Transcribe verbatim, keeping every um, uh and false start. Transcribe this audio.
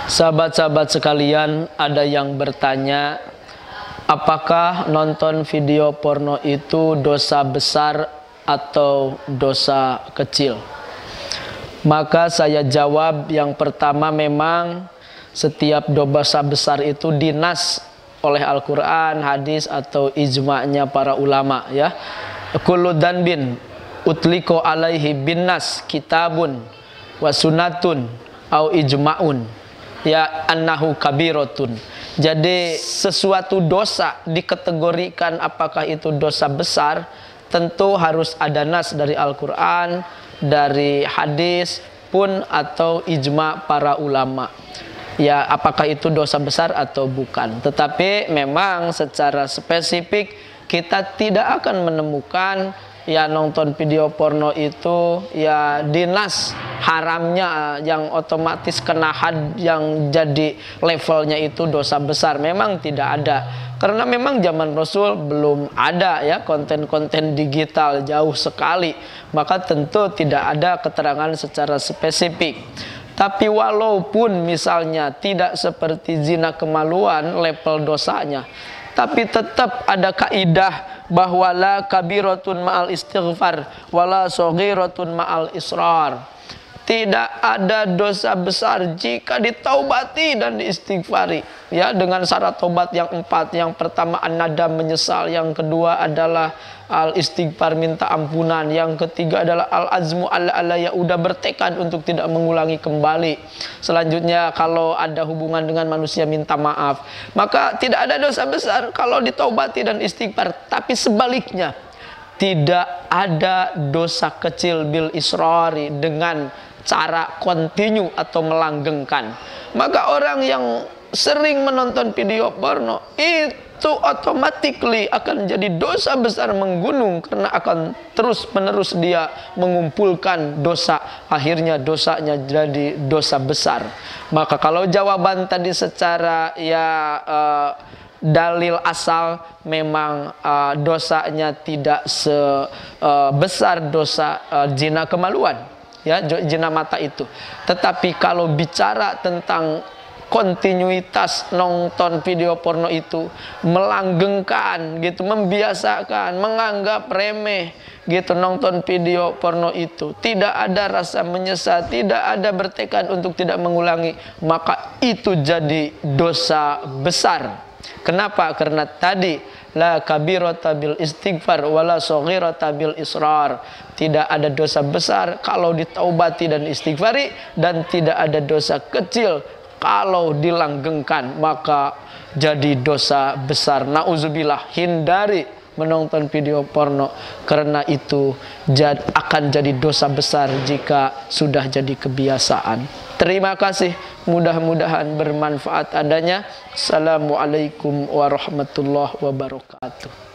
Sahabat-sahabat sekalian, ada yang bertanya, apakah nonton video porno itu dosa besar atau dosa kecil? Maka saya jawab, yang pertama, memang setiap dosa besar itu dinas oleh Al-Quran, hadis, atau ijma'nya para ulama, ya. Kullu dhanbin utliko alaihi binnas kitabun wa sunnatun au ijma'un ya annahu kabiratun. Jadi sesuatu dosa dikategorikan apakah itu dosa besar, tentu harus ada nas dari Al-Quran, dari hadis pun, atau ijma para ulama, ya, apakah itu dosa besar atau bukan. Tetapi memang secara spesifik kita tidak akan menemukan ya nonton video porno itu ya dinas haramnya yang otomatis kena had, yang jadi levelnya itu dosa besar. Memang tidak ada, karena memang zaman Rasul belum ada ya konten-konten digital, jauh sekali, maka tentu tidak ada keterangan secara spesifik. Tapi walaupun misalnya tidak seperti zina kemaluan level dosanya, tapi tetap ada kaidah bahwa la kabiratun ma'al istighfar wala saghiratun ma'al israr. Tidak ada dosa besar jika ditaubati dan diistighfari, ya, dengan syarat tobat yang empat. Yang pertama an-nadam, menyesal. Yang kedua adalah al-istighfar, minta ampunan. Yang ketiga adalah al-azmu alla ya, udah bertekad untuk tidak mengulangi kembali. Selanjutnya kalau ada hubungan dengan manusia minta maaf. Maka tidak ada dosa besar kalau ditaubati dan istighfar. Tapi sebaliknya, tidak ada dosa kecil bil israri, dengan cara kontinu atau melanggengkan. Maka orang yang sering menonton video porno itu automatically akan jadi dosa besar menggunung, karena akan terus menerus dia mengumpulkan dosa, akhirnya dosanya jadi dosa besar. Maka kalau jawaban tadi secara ya uh, dalil asal, memang uh, dosanya tidak sebesar uh, dosa uh, zina kemaluan, ya, zina mata itu. Tetapi kalau bicara tentang kontinuitas nonton video porno itu, melanggengkan gitu, membiasakan, menganggap remeh gitu nonton video porno itu, tidak ada rasa menyesal, tidak ada bertekad untuk tidak mengulangi, maka itu jadi dosa besar. Kenapa? Karena tadi la kabirata bil istighfar wala saghirata bil israr. Tidak ada dosa besar kalau ditaubati dan istighfari, dan tidak ada dosa kecil kalau dilanggengkan, maka jadi dosa besar. Nauzubillah, hindari menonton video porno, karena itu jad, akan jadi dosa besar jika sudah jadi kebiasaan. Terima kasih, mudah-mudahan bermanfaat adanya. Assalamualaikum warahmatullahi wabarakatuh.